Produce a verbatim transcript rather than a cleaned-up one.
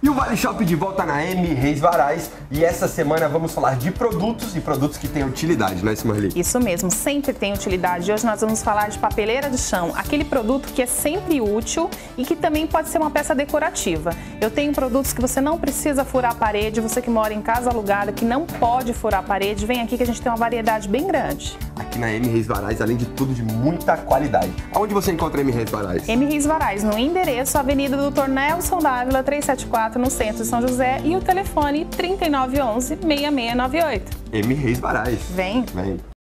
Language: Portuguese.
E o Vale Shop de volta na M Reis Varais, e essa semana vamos falar de produtos e produtos que têm utilidade, não é, Marli? Isso mesmo, sempre tem utilidade. Hoje nós vamos falar de papeleira de chão, aquele produto que é sempre útil e que também pode ser uma peça decorativa. Eu tenho produtos que você não precisa furar a parede, você que mora em casa alugada, que não pode furar a parede, vem aqui que a gente tem uma variedade bem grande. Aqui na M Reis Varais, além de tudo, de muita qualidade. Aonde você encontra a M Reis Varais? M Reis Varais, no endereço Avenida Doutor Nelson Dávila, trezentos e setenta e quatro, no centro de São José, e o telefone trinta e nove onze, seis seis nove oito. M Reis Varais. Vem! Vem!